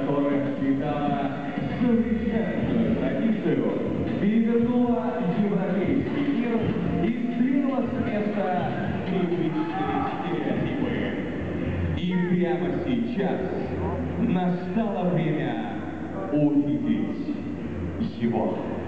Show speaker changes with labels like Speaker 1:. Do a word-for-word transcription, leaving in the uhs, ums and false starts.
Speaker 1: которая считала совершенную традицию, перевернула европейский мир и сдвинула с места привычные стереотипы. И прямо сейчас настало время увидеть его.